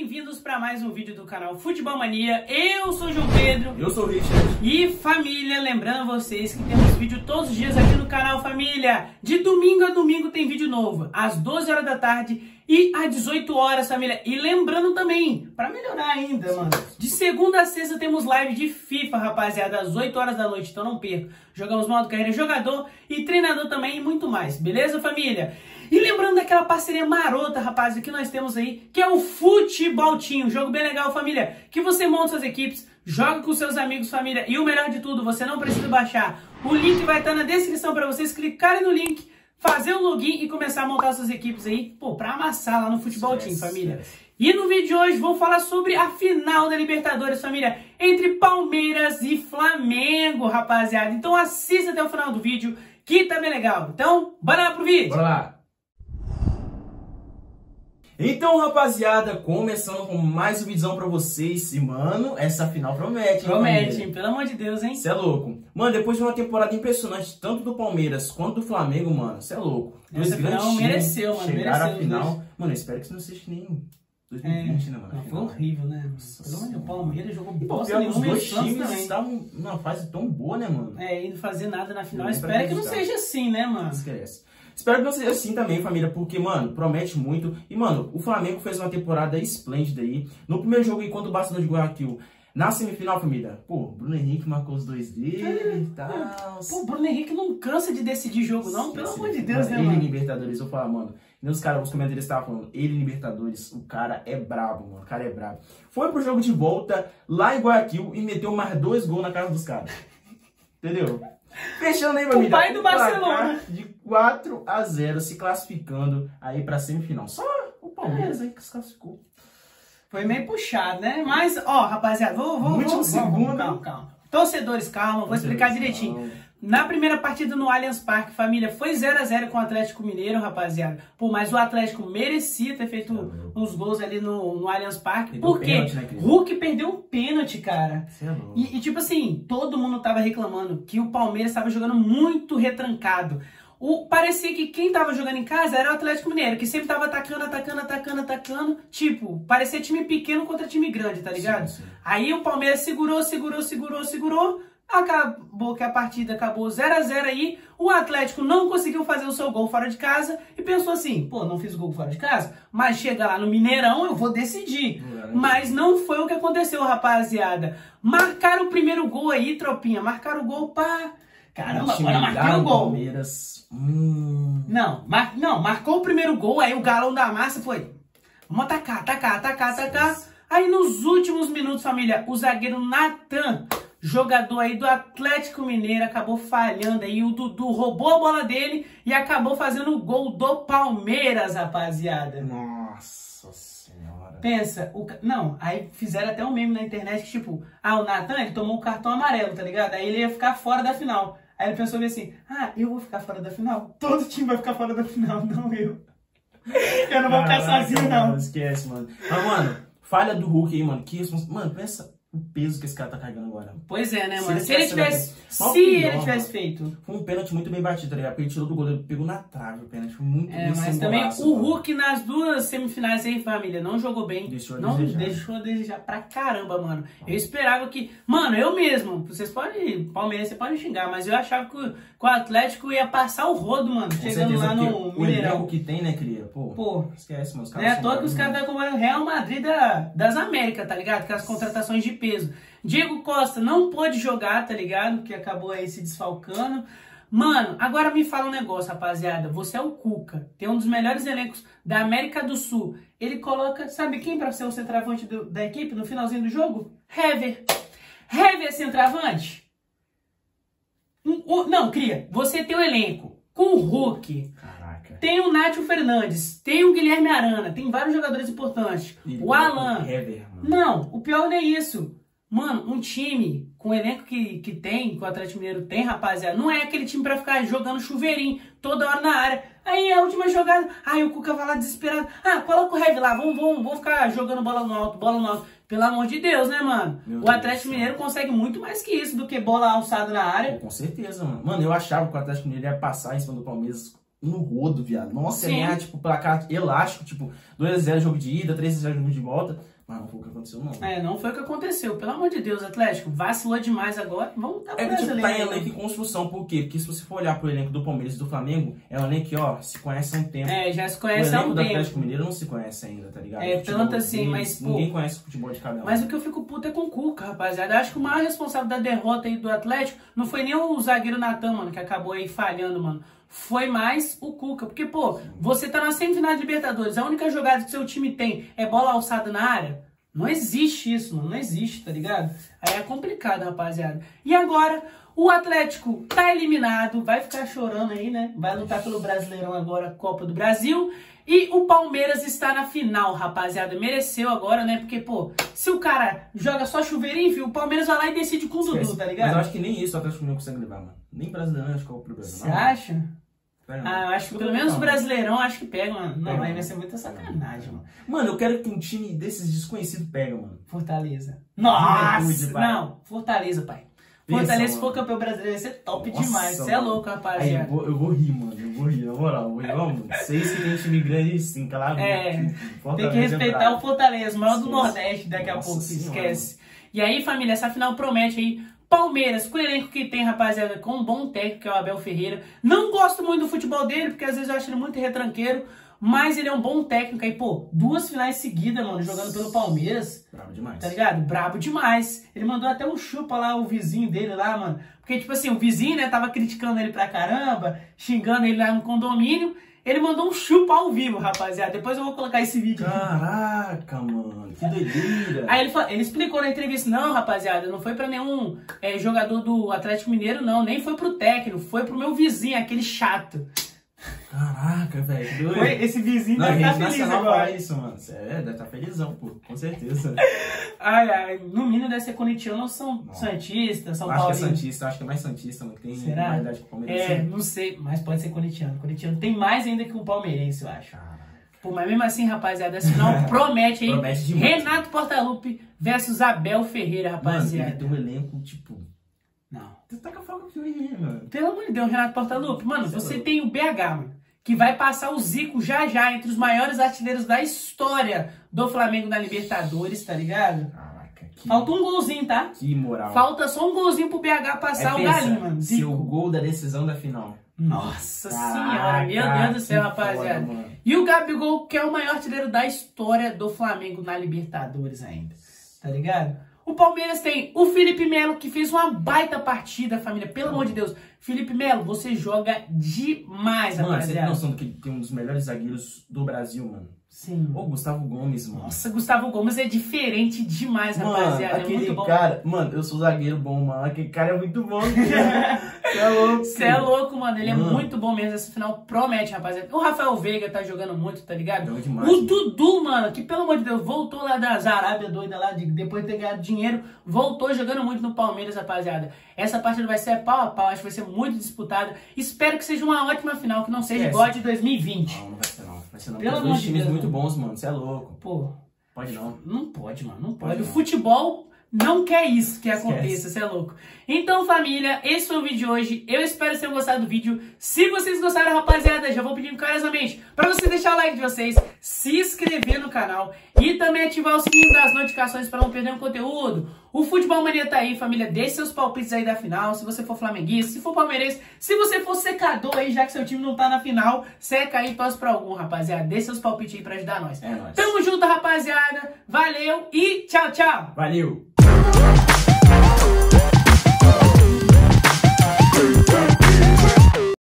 bem-vindos para mais um vídeo do canal Futebol Mania. Eu sou o João Pedro. Eu sou o Richard. E família, lembrando vocês que temos vídeo todos os dias aqui no canal, família. De domingo a domingo tem vídeo novo, às 12 horas da tarde e às 18 horas, família. E lembrando também, para melhorar ainda, mano, de segunda a sexta temos live de FIFA, rapaziada, às 8 horas da noite, então não perca. Jogamos modo carreira jogador e treinador também e muito mais, beleza, família? E lembrando daquela parceria marota, rapaziada, que nós temos aí, que é o Futeboltinho, jogo bem legal, família, que você monta suas equipes, joga com seus amigos, família, e o melhor de tudo, você não precisa baixar. O link vai estar na descrição para vocês clicarem no link, fazer o login e começar a montar suas equipes aí, pô, pra amassar lá no Futeboltinho, família. E no vídeo de hoje vou falar sobre a final da Libertadores, família, entre Palmeiras e Flamengo, rapaziada. Então assista até o final do vídeo, que tá bem legal. Então, bora lá pro vídeo. Bora lá. Então, rapaziada, começando com mais um vídeo pra vocês. E, mano, essa final promete, hein? Promete, hein? Pelo amor de Deus, hein? Você é louco. Mano, depois de uma temporada impressionante, tanto do Palmeiras quanto do Flamengo, mano, você é louco. Essa final mereceu, mano. Chegaram à final. Mano, eu espero que isso não seja nem 2020, né, mano? Não, foi horrível, né? Pelo amor de Deus, o Palmeiras jogou bosta nenhuma. Os dois times também estavam numa fase tão boa, né, mano? É, e não fazer nada na final. Espero que não seja assim, né, mano? Esquece. Espero que não seja assim também, família, porque, mano, promete muito. E, mano, o Flamengo fez uma temporada esplêndida aí. No primeiro jogo, enquanto o Barcelona de Guayaquil, na semifinal, família, pô, Bruno Henrique marcou os dois dele e tal. Pô, o Bruno Henrique não cansa de decidir jogo, não, pelo amor de Deus, né, ele mano? Ele Libertadores, eu falo, mano, os caras, os comentários estavam falando, ele Libertadores, o cara é brabo, mano, o cara é brabo. Foi pro jogo de volta, lá em Guayaquil, e meteu mais 2 gols na casa dos caras. Entendeu? Fechando aí, família. O pai do Barcelona. De 4-0, se classificando aí pra semifinal. Só o Palmeiras aí que se classificou. Foi meio puxado, né? Mas, ó, rapaziada, vamos, calma. Torcedores, calma, vou explicar direitinho. Na primeira partida no Allianz Parque, família, foi 0 a 0 com o Atlético Mineiro, rapaziada. Pô, mas o Atlético merecia ter feito uns gols ali no Allianz Parque. Porque Hulk perdeu um pênalti, cara. E tipo assim, todo mundo tava reclamando que o Palmeiras estava jogando muito retrancado. Parecia que quem tava jogando em casa era o Atlético Mineiro, que sempre tava atacando. Tipo, parecia time pequeno contra time grande, tá ligado? Sim. Aí o Palmeiras segurou. Acabou que a partida acabou 0 a 0 aí, o Atlético não conseguiu fazer o seu gol fora de casa e pensou assim, pô, não fiz gol fora de casa, mas chega lá no Mineirão eu vou decidir. Mas não foi o que aconteceu, rapaziada. Marcaram o primeiro gol aí, tropinha, marcaram o gol, pá. Caramba, agora marcaram o gol. Palmeiras. Não, marcou o primeiro gol, aí o galão da massa foi, vamos atacar. Aí nos últimos minutos, família, o zagueiro Natan, jogador aí do Atlético Mineiro, acabou falhando aí, o Dudu roubou a bola dele e acabou fazendo o gol do Palmeiras, rapaziada. Nossa senhora. Pensa, não, aí fizeram até um meme na internet que tipo, o Natan, ele tomou o cartão amarelo, tá ligado? Aí ele ia ficar fora da final. Aí ele pensou assim, eu vou ficar fora da final? Todo time vai ficar fora da final, não eu. Eu não vou ficar sozinho, não. Mano, esquece, mano. Mas, mano, falha do Hulk aí, mano. Mano, pensa o peso que esse cara tá carregando agora. Pois é, né, mano? Se ele tivesse feito. Foi um pênalti muito bem batido, tá ligado? Porque ele tirou do goleiro, pegou na trave o pênalti. Foi muito bem. Mas também o Hulk nas duas semifinais aí, família, não jogou bem. Deixou a desejar pra caramba, mano. Eu esperava que. Mano, eu mesmo, vocês podem. Palmeiras, você pode xingar, mas eu achava que o Atlético ia passar o rodo, mano. Chegando lá no Mineirão. O que tem, né, cria? Pô, esquece, mano. É à toa que os caras estão com o Real Madrid das Américas, tá ligado? Aquelas contratações de peso. Diego Costa não pôde jogar, tá ligado? Que acabou aí se desfalcando. Mano, agora me fala um negócio, rapaziada. Você é o Cuca, tem um dos melhores elencos da América do Sul. Ele coloca, sabe quem pra ser o centroavante da equipe no finalzinho do jogo? Hever. Hever é centroavante? Não, cria. Você tem o elenco com o Hulk. Caraca. Tem o Nátio Fernandes, tem o Guilherme Arana, tem vários jogadores importantes. O Alan. Não, o pior não é isso. Mano, um time com o elenco que o Atlético Mineiro tem, rapaziada, não é aquele time pra ficar jogando chuveirinho toda hora na área. Aí a última jogada, o Cuca vai lá desesperado. Coloca o Heavy lá, vamos ficar jogando bola no alto. Pelo amor de Deus, né, mano? O Atlético Mineiro consegue muito mais que isso do que bola alçada na área. Com certeza, mano. Mano, eu achava que o Atlético Mineiro ia passar em cima do Palmeiras no rodo, viado. Nossa, Sim. é tipo, placar elástico, tipo, 2-0 jogo de ida, 3-0 jogo de volta. Mas não foi o que aconteceu, não. É, não foi o que aconteceu. Pelo amor de Deus, Atlético, vacilou demais agora. Vamos dar É que, tipo, tá em brasileiro. elenco em construção. Por quê? Porque se você for olhar pro elenco do Palmeiras e do Flamengo, é um elenco que, ó, se conhece há um tempo. É, já se O conhece há elenco um do Atlético tempo. Mineiro não se conhece ainda, tá ligado? É, Futebol tanto assim, deles, mas, pô, ninguém conhece o futebol de cada um. Mas o que eu fico puto é com o Cuca, rapaziada. Eu acho que o maior responsável da derrota aí do Atlético não foi nem o zagueiro Natan, mano, que acabou aí falhando, mano. Foi mais o Cuca. Porque, pô, você tá na semifinal de Libertadores, a única jogada que seu time tem é bola alçada na área. Não existe isso, mano. Não existe, tá ligado? Aí é complicado, rapaziada. E agora, o Atlético tá eliminado, vai ficar chorando aí, né? Vai lutar pelo Brasileirão agora, Copa do Brasil. E o Palmeiras está na final, rapaziada. Mereceu agora, né? Porque, pô, se o cara joga só chuveirinho, filho, o Palmeiras vai lá e decide com o Dudu, tá ligado? Mas eu acho que nem isso o Atlético não consegue levar, mano. Nem brasileiro, acho que é o Brasil. Você acha? Pega, Ah, eu acho que pelo menos o Brasileirão, acho que pega, mano. Não, aí vai ser muita sacanagem, mano. Mano, eu quero que um time desses desconhecidos pega, mano. Fortaleza. Nossa! Juventude, pai. Não, Fortaleza, pai. Pensa, Fortaleza, se for mano. campeão brasileiro, vai ser top Nossa, demais. Você é mano. louco, Aí rapaziada. eu vou rir, mano. Eu vou rir, na moral. Eu vou rir, mano. Vocês que tem time grande sim, cala a boca. Tem que respeitar o Fortaleza, o maior do Esquece. Nordeste, daqui a Nossa pouco, Senhora, esquece. E aí, família, essa final promete aí. Palmeiras, com o elenco que tem, rapaziada, com um bom técnico, que é o Abel Ferreira. Não gosto muito do futebol dele, porque às vezes eu acho ele muito retranqueiro, mas ele é um bom técnico aí, pô, 2 finais seguidas, mano, jogando pelo Palmeiras. Bravo demais. Tá ligado? Brabo demais. Ele mandou até um chupa lá, o vizinho dele lá, mano. Porque, tipo assim, o vizinho, né, tava criticando ele pra caramba, xingando ele lá no condomínio. Ele mandou um chupa ao vivo, rapaziada. Depois eu vou colocar esse vídeo aqui. Caraca, mano. Que doideira. Aí ele explicou na entrevista, não, rapaziada, não foi pra nenhum jogador do Atlético Mineiro, não. Nem foi pro técnico, foi pro meu vizinho, aquele chato. Caraca, velho. Que doido. Esse vizinho Não, a deve rede estar feliz nacional agora. fala isso, mano. Deve estar felizão, pô. Com certeza. Ai, no mínimo deve ser corintiano ou São Não. Santista, São Eu acho que é Paulo. Santista, acho que é mais Santista, mano. Que tem Será? rivalidade com o Palmeiras. É, não sei, mas pode ser corintiano. Corintiano tem mais ainda que o palmeirense, eu acho. Caraca. Pô, mas mesmo assim, rapaziada, esse final promete aí. Promete demais. Renato Portaluppi versus Abel Ferreira, Mano, rapaziada. ele tem um elenco, tipo... Não. Você tá com a faca aqui, mano. Pelo amor de Deus, Renato Portaluppi. Mano, Você é você louco. tem o BH, mano, que vai passar o Zico já já entre os maiores artilheiros da história do Flamengo na Libertadores, tá ligado? Caraca, que... Falta um golzinho, tá? Que moral. Falta só um golzinho pro BH passar o pensa, Galinho, mano. se o Zico. gol da decisão da final. Nossa Caraca, senhora, meu Deus do céu, que rapaziada. foda, mano. E o Gabigol, que é o maior artilheiro da história do Flamengo na Libertadores ainda, tá ligado? O Palmeiras tem o Felipe Melo, que fez uma baita partida, família. Pelo amor de Deus, Felipe Melo, você joga demais, Mano, você tem rapaziada. noção do que ele tem um dos melhores zagueiros do Brasil, mano? Sim. Ô, Gustavo Gomes, mano. Nossa, Gustavo Gomes é diferente demais, rapaziada. É aquele muito bom. cara... Mano, eu sou zagueiro bom, mano. Aquele cara é muito bom. Você é louco. Você é louco, mano. Ele é Mano. muito bom mesmo. Esse final promete, rapaziada. O Rafael Veiga tá jogando muito, tá ligado? Joga demais, O mano. Dudu, mano, que pelo amor de Deus, voltou lá da Arábia doida lá, depois de ter ganhado dinheiro, voltou jogando muito no Palmeiras, rapaziada. Essa partida vai ser pau a pau, acho que vai ser muito disputada. Espero que seja uma ótima final, que não seja igual a de 2020. Não, não vai ser não. Vai ser não. Pelo Tem amor dois de times Deus, muito mano. bons, mano. Você é louco. Pô, Pode não. não pode, mano, não pode. Pode O não. futebol não quer isso que Esquece. aconteça, você é louco. Então, família, esse foi o vídeo de hoje. Eu espero que vocês tenham gostado do vídeo. Se vocês gostaram, rapaziada, já vou pedir encarecidamente pra vocês deixar o like de vocês, se inscrever no canal e também ativar o sininho das notificações pra não perder o conteúdo. O Futebol Mania tá aí, família. Deixe seus palpites aí da final. Se você for flamenguista, se for palmeirense, se você for secador aí, já que seu time não tá na final, seca aí e torce pra algum, rapaziada. Deixe seus palpites aí pra ajudar nós. É nóis. Tamo junto, rapaziada. Valeu e tchau, tchau. Valeu.